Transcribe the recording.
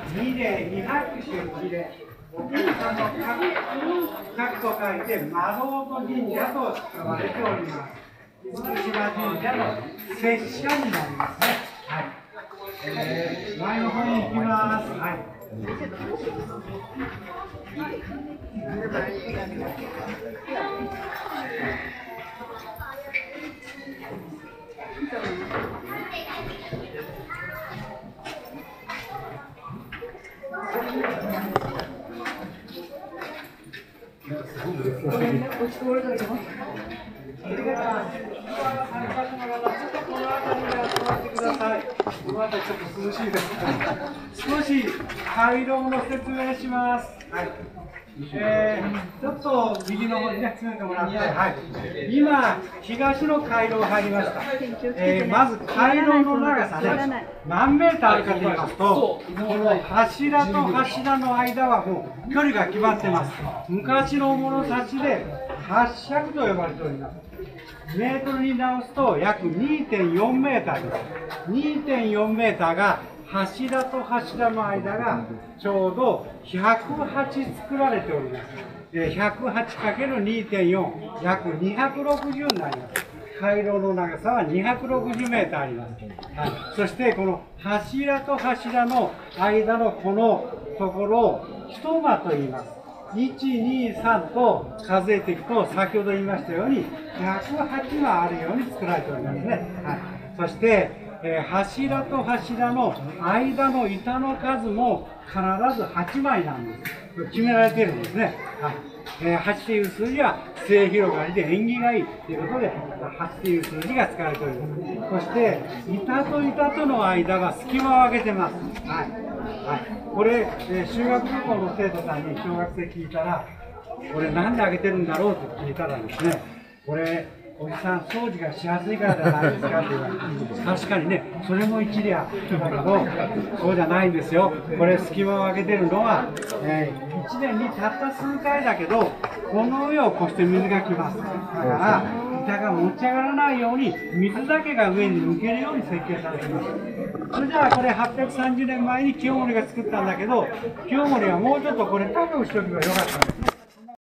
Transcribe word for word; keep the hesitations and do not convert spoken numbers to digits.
にでに拍手にでお客さんの核と書いて丸本神社と呼ばれております。福島神社の拙者になりますね。はい。えー、前の方に行きます。はい。この辺りちょっと涼しいです。少し回廊の説明します。はい。えー、ちょっと右の方にね、詰めてもらって、はい、今、東の回廊入りました。えー、まず回廊の長さね、何メーターあるかと言いますと、この柱と柱の間はもう距離が決まってます。昔の物差しで八尺と呼ばれております。メートルに直すと約 にてんよんメーターです。にてんよんメーターが柱と柱の間がちょうどひゃくはち作られております。ひゃくはちかけるにてんよん、約にひゃくろくじゅうになります。回廊の長さはにひゃくろくじゅうメーターあります。はい、そしてこの柱と柱の間のこのところを一間と言います。いち、に、さんと数えていくと、先ほど言いましたように、ひゃくはちまいあるように作られておりますね。はい、そして、えー、柱と柱の間の板の数も必ずはちまいなんです。決められているんですね。はい、えー、はちという数字は末広がりで縁起がいいということで、はちという数字が使われております。そして、板と板との間は隙間を空けてます。はい。はい、これ、えー、修学旅行の生徒さんに小学生聞いたら、これなんで開けてるんだろうと聞いたらですね、これ、おじさん掃除がしやすいからじゃないですかって言われて、確かにね、それも一理あるだけど、そうじゃないんですよ。これ隙間を開けてるのは、えー、いちねんにたった数回だけど、この上を越して水が来ます。だから板が持ち上がらないように水だけが上に抜けるように設計されています。それじゃあこれはっぴゃくさんじゅうねんまえに清盛が作ったんだけど、清盛はもうちょっとこれ高くしておけばよかったんです。